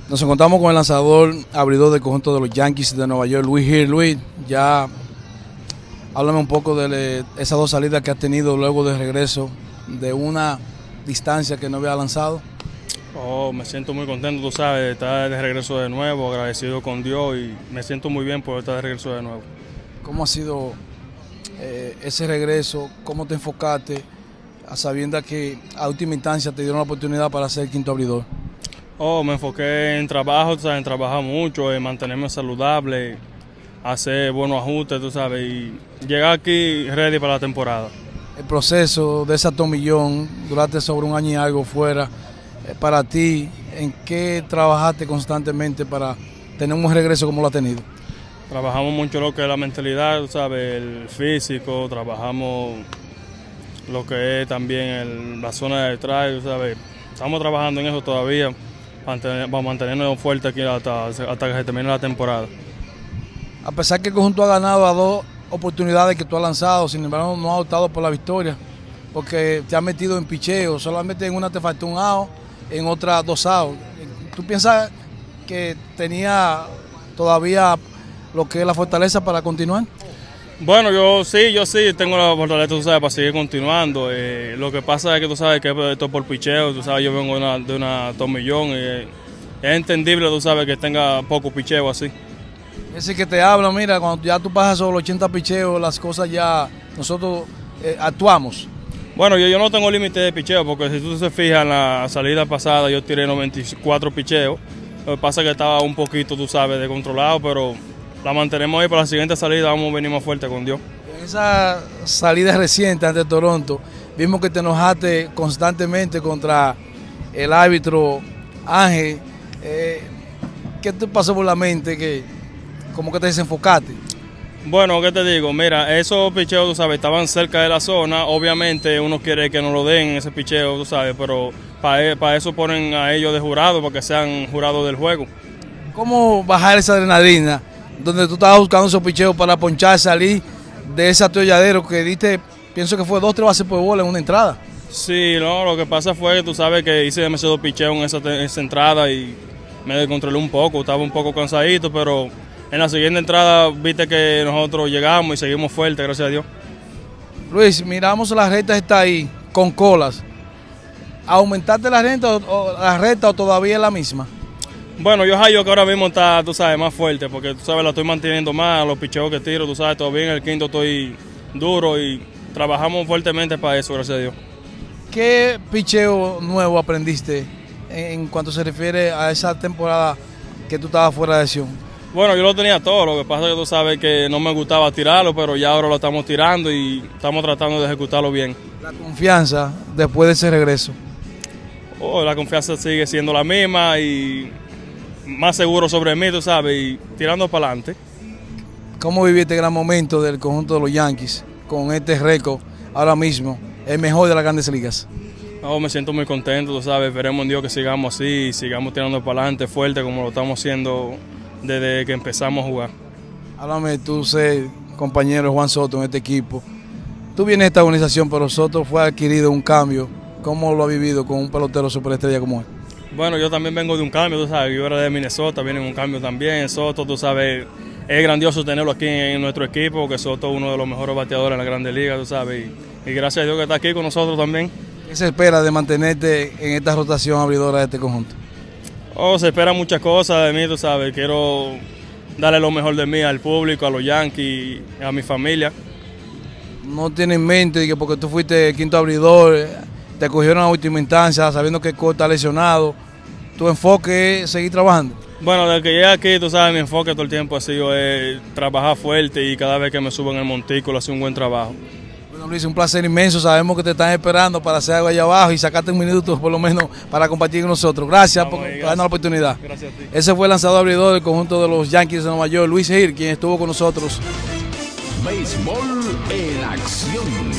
Nos encontramos con el lanzador abridor del conjunto de los Yankees de Nueva York, Luis Gil. Luis, ya háblame un poco de esas dos salidas que has tenido luego del regreso de una distancia que no había lanzado. Me siento muy contento, tú sabes, de estar de regreso de nuevo, agradecido con Dios y me siento muy bien por estar de regreso de nuevo. ¿Cómo ha sido ese regreso? ¿Cómo te enfocaste a sabiendo que a última instancia te dieron la oportunidad para ser el quinto abridor? Me enfoqué en trabajo, tú sabes, en trabajar mucho, en mantenerme saludable, hacer buenos ajustes, tú sabes, y llegar aquí ready para la temporada. El proceso de ese tomillón, duraste sobre un año y algo fuera. Para ti, ¿en qué trabajaste constantemente para tener un regreso como lo has tenido? Trabajamos mucho lo que es la mentalidad, tú sabes, el físico, trabajamos lo que es también la zona de detrás, tú sabes. Estamos trabajando en eso todavía para mantenernos fuertes aquí hasta que se termine la temporada. A pesar que el conjunto ha ganado a dos oportunidades que tú has lanzado, sin embargo no ha optado por la victoria, porque te has metido en picheo, solamente en una te faltó un out, en otra dos outs. ¿Tú piensas que tenía todavía lo que es la fortaleza para continuar? Bueno, yo sí tengo la fortaleza, tú sabes, para seguir continuando. Lo que pasa es que tú sabes que esto es por picheo, tú sabes, yo vengo de una tomillón y es entendible, tú sabes, que tenga poco picheo así. Ese que te habla, mira, cuando ya tú pasas sobre los 80 picheos, las cosas ya, nosotros actuamos. Bueno, yo no tengo límite de picheo, porque si tú te fijas en la salida pasada, yo tiré 94 picheos. Lo que pasa es que estaba un poquito, tú sabes, descontrolado, pero la mantenemos ahí para la siguiente salida, vamos a venir más fuerte con Dios. En esa salida reciente ante Toronto, vimos que te enojaste constantemente contra el árbitro Ángel. ¿Qué te pasó por la mente? ¿Cómo que te desenfocaste? Bueno, ¿qué te digo? Mira, esos picheos, tú sabes, estaban cerca de la zona. Obviamente uno quiere que no lo den ese picheo, tú sabes, pero para eso ponen a ellos de jurado, para que sean jurados del juego. ¿Cómo bajar esa adrenalina donde tú estabas buscando esos picheos para ponchar, salir de ese atolladero que diste, pienso que fue 2-3 bases por bola en una entrada? Sí, no, lo que pasa fue que tú sabes que hice demasiado picheo en esa entrada y me descontrolé un poco, estaba un poco cansadito, pero en la siguiente entrada viste que nosotros llegamos y seguimos fuertes, gracias a Dios. Luis, miramos la recta está ahí, con colas. ¿Aumentaste la recta o todavía es la misma? Bueno, yo hallo que ahora mismo está, tú sabes, más fuerte, porque tú sabes, la estoy manteniendo más, los picheos que tiro, tú sabes, todavía en el quinto estoy duro y trabajamos fuertemente para eso, gracias a Dios. ¿Qué picheo nuevo aprendiste en cuanto se refiere a esa temporada que tú estabas fuera de acción? Bueno, yo lo tenía todo, lo que pasa es que tú sabes que no me gustaba tirarlo, pero ya ahora lo estamos tirando y estamos tratando de ejecutarlo bien. La confianza después de ese regreso. La confianza sigue siendo la misma y más seguro sobre mí, tú sabes, y tirando para adelante. ¿Cómo viviste el gran momento del conjunto de los Yankees con este récord ahora mismo, el mejor de las Grandes Ligas? Me siento muy contento, tú sabes, esperemos en Dios que sigamos así y sigamos tirando para adelante fuerte como lo estamos haciendo desde que empezamos a jugar. Háblame, tú ser compañero de Juan Soto en este equipo. Tú vienes de esta organización, pero Soto fue adquirido un cambio. ¿Cómo lo ha vivido con un pelotero superestrella como él? Bueno, yo también vengo de un cambio, tú sabes, yo era de Minnesota, viene un cambio también. Soto, tú sabes, es grandioso tenerlo aquí en nuestro equipo, que Soto es uno de los mejores bateadores en la Grandes Ligas, tú sabes, y gracias a Dios que está aquí con nosotros también. ¿Qué se espera de mantenerte en esta rotación abridora de este conjunto? Se esperan muchas cosas de mí, tú sabes, quiero darle lo mejor de mí al público, a los Yankees, a mi familia. ¿No tienes en mente que porque tú fuiste quinto abridor, te cogieron a última instancia, sabiendo que Cole está lesionado, tu enfoque es seguir trabajando? Bueno, desde que llegué aquí, tú sabes, mi enfoque todo el tiempo ha sido trabajar fuerte y cada vez que me subo en el montículo hacer un buen trabajo. Bueno, Luis, un placer inmenso, sabemos que te están esperando para hacer algo allá abajo y sacarte un minuto por lo menos para compartir con nosotros. Gracias por darnos la oportunidad. Gracias a ti. Ese fue el lanzador abridor del conjunto de los Yankees de Nueva York, Luis Gil, quien estuvo con nosotros. Béisbol en acción.